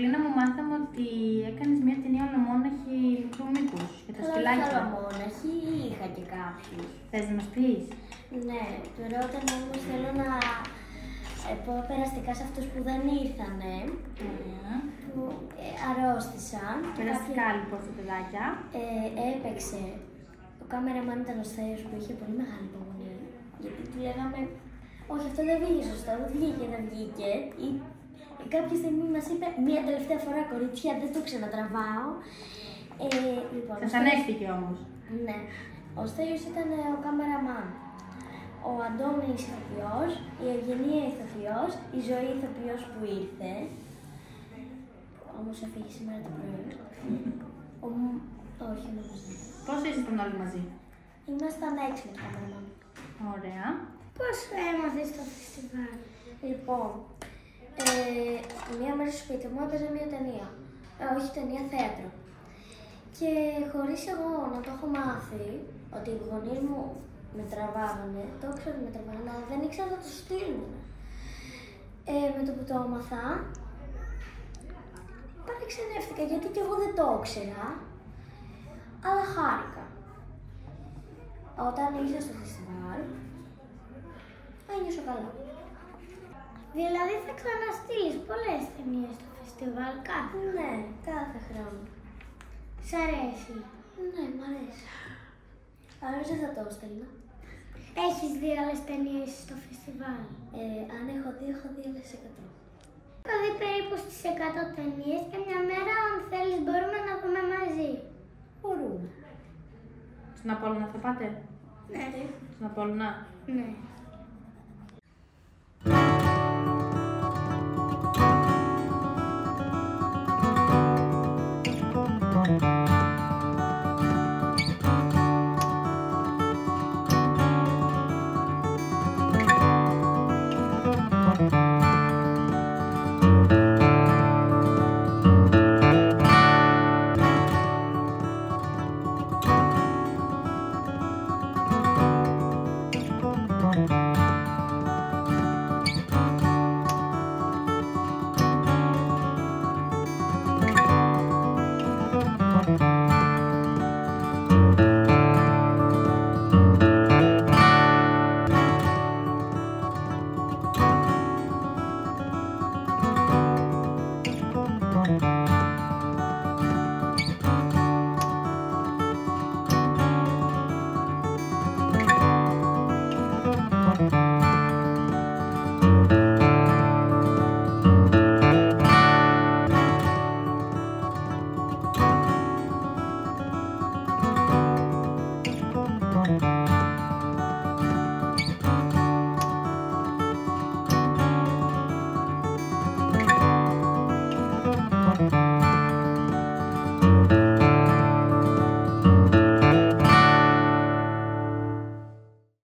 Καρολίνα, μου μάθαμε ότι έκανες μια ταινία Ολομόναχοι μικρού μήκους για τα σκυλάκια. Ολομόναχοι ή είχα και κάποιους. Θες να μας πεις? Ναι, τώρα όταν όμως θέλω να πω περαστικά σε αυτούς που δεν ήρθανε, που αρρώστησαν. Περαστικά λοιπόν στα παιδάκια. Έπαιξε. Ο κάμεραμαν ήταν ο Στέλιος που είχε πολύ μεγάλη υπομονή. Γιατί του λέγαμε, όχι αυτό δεν βγήκε σωστά, δεν βγήκε. Ή κάποια στιγμή μας είπε, μία τελευταία φορά κορίτσια, δεν το ξανατραβάω. Λοιπόν, Σας ανέχτηκε όμως. Ναι. Ο Στέλιος ήταν ο κάμεραμαν. Ο Αντώνης ηθοποιός, η Ευγενία ηθοποιός, η Ζωή ηθοποιός που ήρθε. Όμως έφυγε σήμερα το πρωί. Όχι, νομίζω. Πόσο ήσασταν όλοι μαζί? Ήμασταν 6 με το κάμεραμαν. Ωραία. Πώς έμαθες το φεστιβάλ? Λοιπόν, μία μέρα στο σπίτι μου έπαιζε μία ταινία. Όχι ταινία, θέατρο. Και χωρίς εγώ να το έχω μάθει, ότι οι γονείς μου με τραβάγανε, το ήξερα ότι με τραβάγανε, αλλά δεν ήξερα να το στείλουν. Με το που το έμαθα, παρεξενεύτηκα γιατί και εγώ δεν το ήξερα, αλλά χάρηκα. Όταν ήρθα στο φεστιβάλ, ένιωσα καλά. Δηλαδή θα ξαναστείλεις πολλές ταινίες στο φεστιβάλ κάθε? Ναι, κάθε χρόνο. Σ' αρέσει? Ναι, μ' αρέσει. Αλλιώς δεν θα το έστελνα. Έχεις δει άλλες ταινίες στο φεστιβάλ? Αν έχω δει άλλες 100. Έχω δει περίπου στις 100 ταινίες και μια μέρα αν θέλεις μπορούμε να δούμε μαζί. Μπορούμε. Στην Απόλλωνα θα πάτε? Ναι. Στην Απόλλωνα. Ναι.